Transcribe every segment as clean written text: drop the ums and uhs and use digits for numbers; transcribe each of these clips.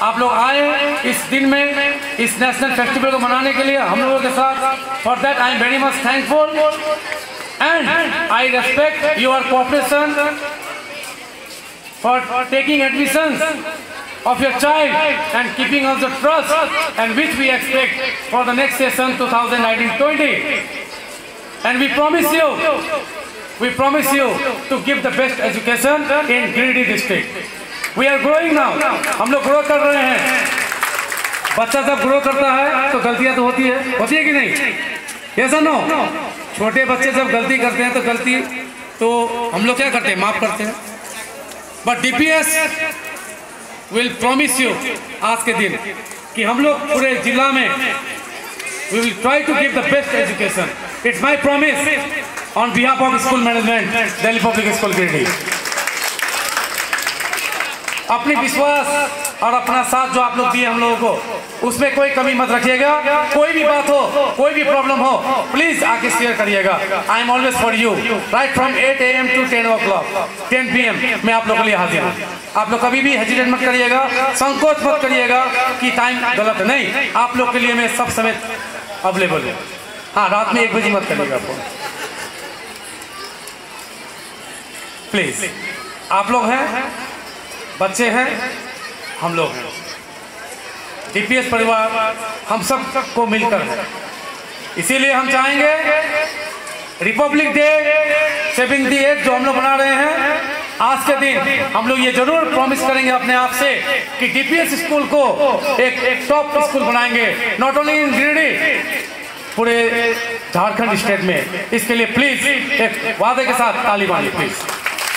आप लोग आए इस दिन में, इस नेशनल फेस्टिवल को मनाने के लिए हम लोगों के साथ। For that I am very much thankful and I respect your cooperation for taking admissions of your child and keeping us the trust and which we expect for the next session 2019-20. And we promise you to give the best education in GIRIDIH district. We are growing now. हम लोग grow कर रहे हैं। बच्चा जब grow करता है तो गलतियां तो होती है कि नहीं? Yes or no? छोटे बच्चे जब गलती करते हैं तो हम लोग क्या करते हैं? माफ करते हैं। But DPS will promise you आज के दिन कि हम लोग पूरे जिला में we will try to give the best education. It's my promise on behalf of school management, Delhi Public School GIRIDIH. अपनी विश्वास और अपना साथ जो आप लोग दिए हम लोगों को, उसमें कोई कमी मत रखिएगा। कोई भी बात हो, कोई भी प्रॉब्लम हो, प्लीज आके शेयर करिएगा। I am always for you, right from 8 AM to 10 o'clock, 10 PM मैं आप लोगों के लिए हाजिर हूँ। आप लोग कभी भी हेजिटेट मत करिएगा, संकोच मत करिएगा कि टाइम गलत है। नहीं, आप लोग के लिए मैं सब समय अवेलेबल हूँ। हाँ, रात में 1 बजे मत करिएगा फोन, प्लीज। आप लोग हैं, बच्चे हैं, हम लोग हैं। DPS परिवार हम सब को मिलकर है। इसीलिए हम चाहेंगे रिपब्लिक डे 78 जो हम लोग मना रहे हैं, आज के दिन हम लोग ये जरूर प्रॉमिस करेंगे अपने आप से कि DPS स्कूल को एक टॉप स्कूल बनाएंगे, नॉट ओनली इन गिरिडीह, पूरे झारखंड स्टेट में। इसके लिए प्लीज एक वादे के साथ ताली बांधिए प्लीज।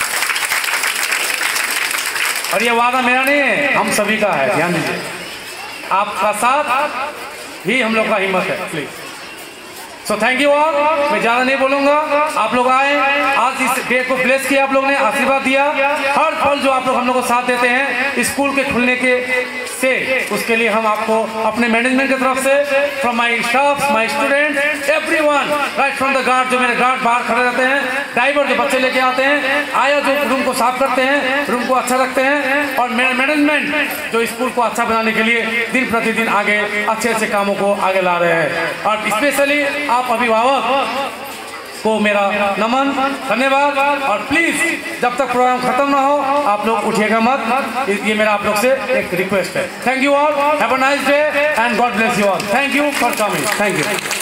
और ये वादा मेरा नहीं है, हम सभी का है, ध्यान दीजिए। आपका साथ ही हम लोग का हिम्मत है, please. So thank you all. मैं ज़्यादा नहीं बोलूँगा, आप लोग आए, आज इस डे को ब्लेस किया, आप लोगों ने आशीर्वाद दिया। हर पल जो आप लोग हम लोग को साथ देते हैं स्कूल के खुलने के से, उसके लिए हम आपको अपने मैनेजमेंट की तरफ से, from my staff, my student, everyone, right from the guard, जो मेरे गार्ड बाहर खड़े रहते हैं, ड्राइवर जो बच्चे लेके आते हैं, आया जो रूम को साफ करते हैं, रूम को अच्छा रखते हैं, और मैनेजमेंट जो स्कूल को अच्छा बनाने के लिए दिन प्रतिदिन आगे अच्छे कामों को आगे ला रहे हैं। और स्पेशली आप अभिभावक को मेरा नमन, धन्यवाद। और प्लीज जब तक प्रोग्राम खत्म ना हो आप लोग उठिएगा मत, ये मेरा आप लोग से एक रिक्वेस्ट है। Thank you all, have a nice day and God bless you all. Thank you for coming, thank you.